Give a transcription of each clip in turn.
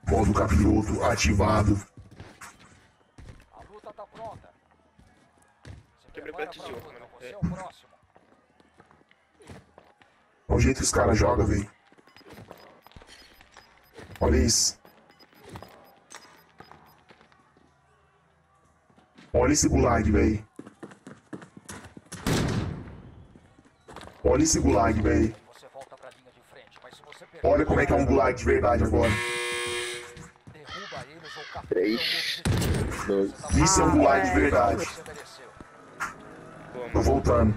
Modo capiroto ativado. A luta tá pronta. Se Quebrei prepara o pra tijolo, luta, mano. você é o próximo. Olha o jeito que os caras jogam, velho. Olha isso. Olha esse gulag, velho. Olha esse gulag, velho. Você volta pra linha de frente, mas se você perder, Olha como é que é um gulag de verdade agora. derruba eles ou captura o 3, objetivo. 2. Você tá Isso é um gulag de verdade. Você mereceu. Tô voltando.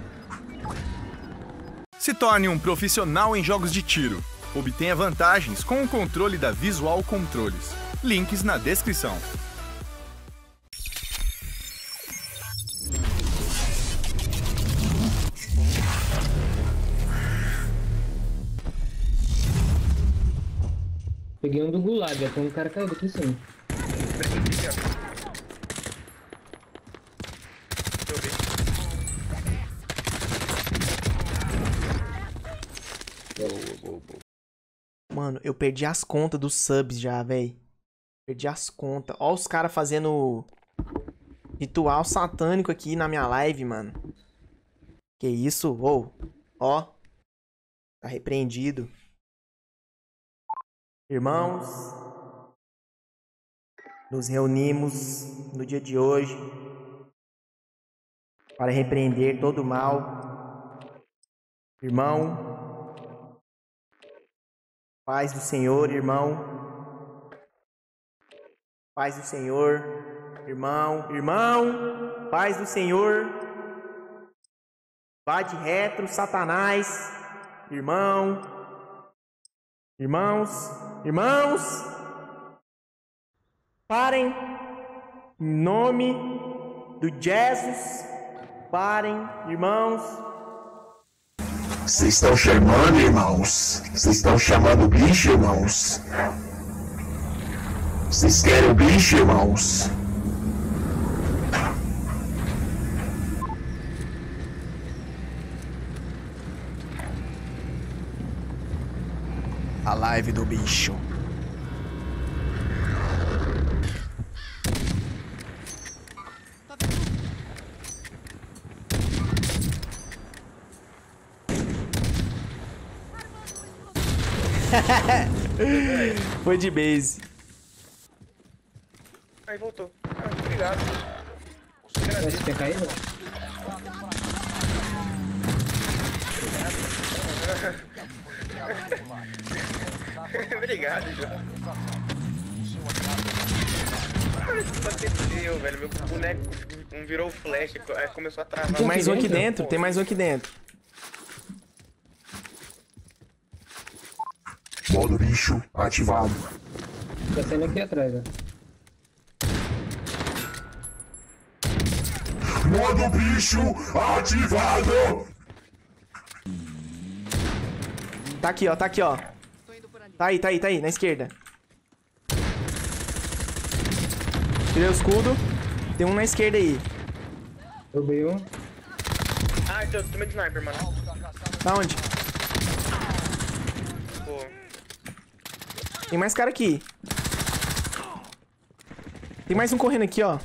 Se torne um profissional em jogos de tiro. Obtenha vantagens com o controle da Visual Controles. Links na descrição. Peguei um do Gulag, até um cara caiu aqui sim. Mano, eu perdi as contas dos subs já, véi. Perdi as contas. Ó os caras fazendo ritual satânico aqui na minha live, mano. Que isso? Ô, ó. Tá repreendido. Irmãos, nos reunimos no dia de hoje para repreender todo o mal. Irmão, paz do Senhor, irmão. Paz do Senhor, irmão. Irmão, paz do Senhor. Vá de retro, Satanás. Irmão. Irmãos. Irmãos. Parem. Em nome do Jesus. Parem, irmãos. Vocês estão chamando, irmãos? Vocês estão chamando o bicho, irmãos? Vocês querem o bicho, irmãos? A live do bicho. Foi de base. Aí voltou. Ah, obrigado. Você quer cair? Obrigado, João. Aconteceu, velho. Meu boneco não virou flash, aí começou a travar. Tem mais um aqui dentro, tem mais um aqui dentro. Modo bicho ativado. Tá saindo aqui atrás, ó. Modo bicho ativado. Tá aqui, ó, tá aqui, ó. Tá aí, na esquerda. Tirei o escudo. Tem um na esquerda aí. Roubei um. Ah, eu tomei de sniper, mano. Tá onde? Pô. Tem mais cara aqui. Tem mais um correndo aqui, ó.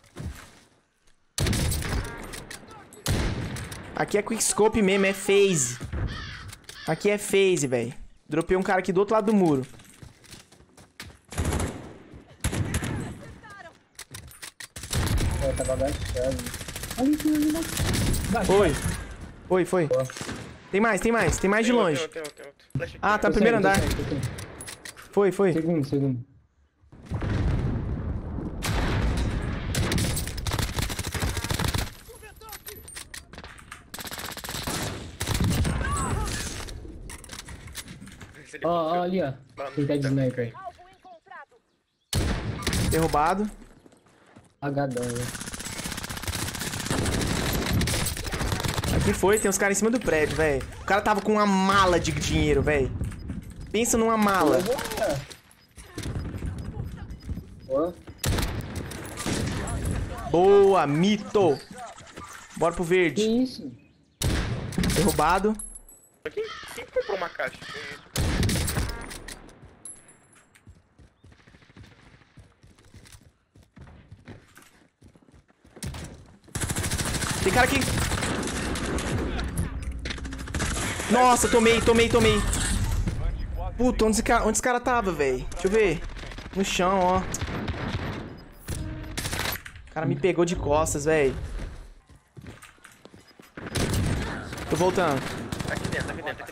Aqui é quickscope mesmo, é phase. Aqui é phase, velho. Dropei um cara aqui do outro lado do muro. Ó, tava agachado. Ali, ali, Foi. Tem mais de longe. Tem outro. Flash aqui. Ah, tá no primeiro andar. Foi. Segundo. Ó, ali, ó. Quem tá de sniper. Derrubado. Agadão, velho. Aqui foi, tem uns caras em cima do prédio, velho. O cara tava com uma mala de dinheiro, velho. Pensa numa mala. Ó. Boa, mito. Bora pro Que verde. isso? Derrubado. Quem comprou uma caixa? Tem cara aqui. Nossa, tomei. Puta, onde esse cara tava, velho? Deixa eu ver. No chão, ó. O cara me pegou de costas, velho. Tô voltando. Tá aqui dentro.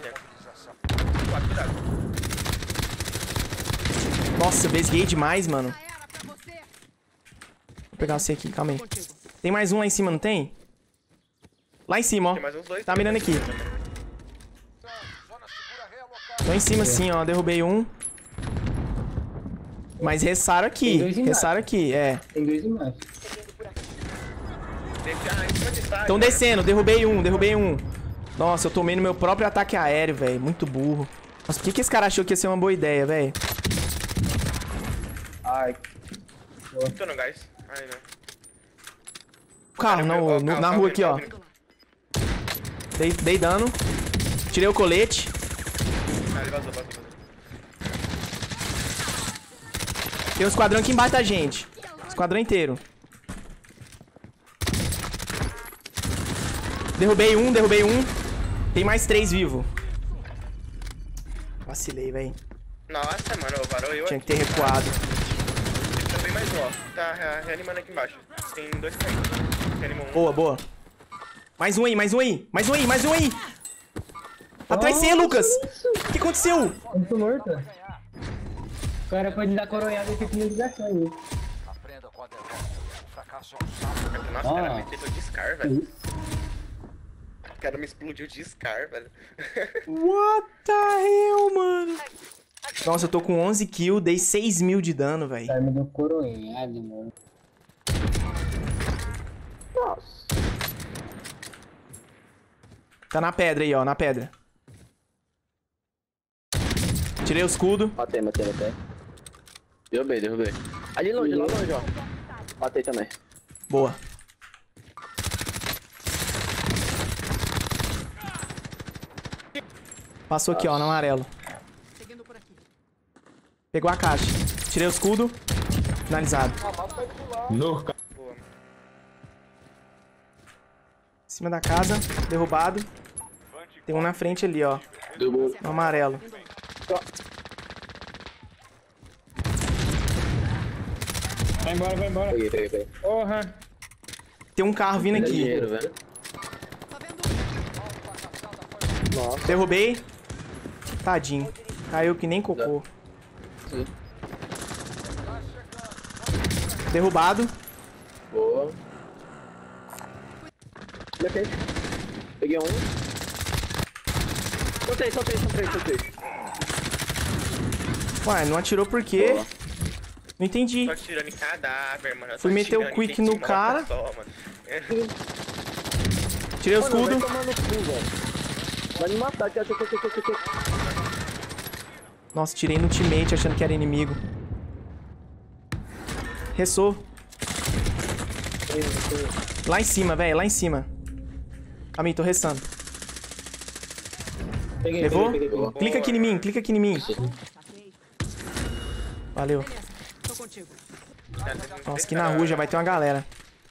Nossa, eu besguei demais, mano. Vou pegar você aqui, calma aí. Tem mais um lá em cima, não tem? Lá em cima, ó. Tem mais uns dois. Tá mirando aqui. Zona segura realocada. Tô em cima sim, ó. Derrubei um. Mas ressaram aqui. Tem dois embaixo. Ressaram aqui, é. Tem 2 embaixo. Em cima de side, Tão né? descendo, derrubei um. Nossa, eu tomei no meu próprio ataque aéreo, velho. Muito burro. Nossa, por que esse cara achou que ia ser uma boa ideia, velho? Ai. Tô no gás. Ai, não. O carro, na rua aqui, ó. Dei dano. Tirei o colete. Ah, ele vazou. Tem um esquadrão aqui embaixo da gente. Esquadrão inteiro. Derrubei um. Tem mais 3 vivos. Vacilei, velho. Nossa, mano, varou eu Tinha aqui. que ter recuado. Também mais um, ó. Tá reanimando aqui embaixo. Tem 2 caindo. Reanimou um. Boa. Mais um aí. Atrás de você, Lucas. O que aconteceu? Eu tô morto. O cara pode dar coronhada e fica ligação aí. Aprenda com a derrota. O fracasso é um salto. Nossa, o cara me tentou de Scar, velho. O cara me explodiu de Scar, velho. What the hell, mano? Nossa, eu tô com 11 kills, dei 6.000 de dano, O velho. cara me deu coronhada, mano. Nossa. Tá na pedra aí, ó, na pedra. Tirei o escudo. Matei. Derrubei. Ali longe, lá longe, ó. Matei também. Boa. Passou aqui, ó, no amarelo. Pegou a caixa. Tirei o escudo. Finalizado. Boa. Em cima da casa. Derrubado. Tem um na frente ali, ó. Derrubou. No amarelo. Vai embora. Peguei. Porra. Tem um carro vindo Dá aqui. dinheiro, velho. Nossa. Derrubei. Tadinho. Caiu que nem cocô. Sim. Derrubado. Boa. Peguei um. Soltei. Ué, não atirou por quê? Boa. Não entendi. Tô atirando em cadáver, mano. Eu tô Fui meter o atirando, quick entendi no uma cara. só, mano. Tirei o escudo. Vai tomar no cu, velho. Vai me matar, que Nossa, tirei no teammate achando que era inimigo. Ressou. Lá em cima, velho, lá em cima. Amigo, tô ressando. Levou? Peguei. Clica aqui em mim. Valeu. Nossa, aqui na rua já vai ter uma galera.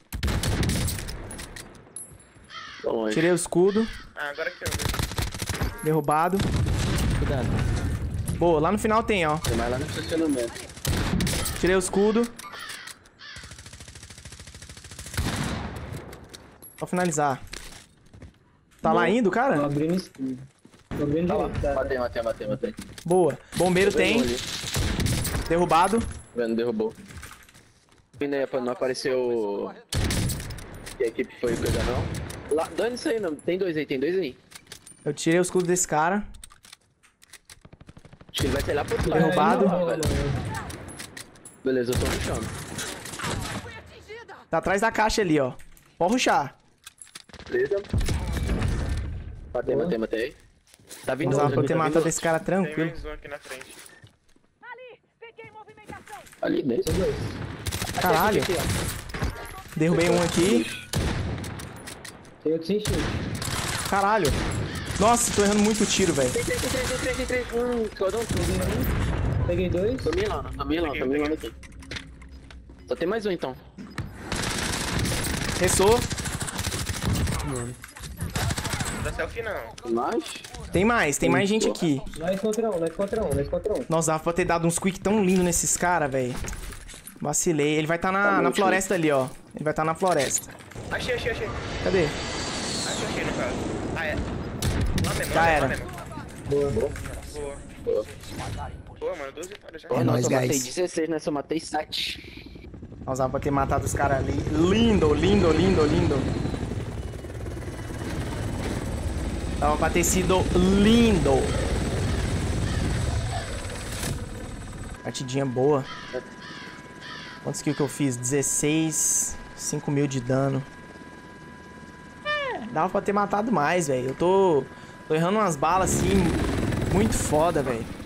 Tô longe. Tirei o escudo. Ah, agora que eu vi. Derrubado. Cuidado. Boa, lá no final tem, ó. Tem mais lá no estacionamento. Tirei o escudo. Só finalizar. Tá lá indo, Tô cara? abrindo escudo. Tô abrindo direito, tá? Matei. Boa. Bombeiro Tô vendo tem. ali. Derrubado. Vendo, derrubou. Ainda não apareceu que a equipe foi coisa não. Lá, dane isso aí, não. Tem dois aí. Eu tirei o escudo desse cara. Acho que ele vai sair lá pro outro lado. Derrubado. Beleza, eu tô no chão. Tá atrás da caixa ali, ó. Pode rushar. Beleza. Matei. Tá vindo Usava outro, pra eu ter tá vindo matado esse cara Tem tranquilo. mais um aqui na frente. ali dentro. Caralho. Aqui, ó. Derrubei um aqui. Tem outro sem chute. Caralho. Nossa, tô errando muito tiro, velho. Tem três. Esquadrão. Peguei 2. Tô me lá aqui. Só tem mais um então. Ressou. muito, mano. Não dá selfie não. Mas... Tem mais gente aqui. Nós contra um. Nossa, dava pra ter dado uns quick tão lindo nesses caras, velho. Vacilei. Ele vai estar na floresta ali, ó. Ele vai estar na floresta. Achei. Cadê? Achei no caso. Ah, é. Lá mesmo, Já lá era. mesmo. Boa, mano, 12 vitórias já. É nóis, Nossa, eu matei guys. 16, nessa eu matei 7. Nós dava pra ter matado os caras ali. Lindo. Dava pra ter sido lindo. Partidinha boa. Quantos kills que eu fiz? 16. 5 mil de dano. Dava pra ter matado mais, velho. Eu tô errando umas balas assim. Muito foda, velho.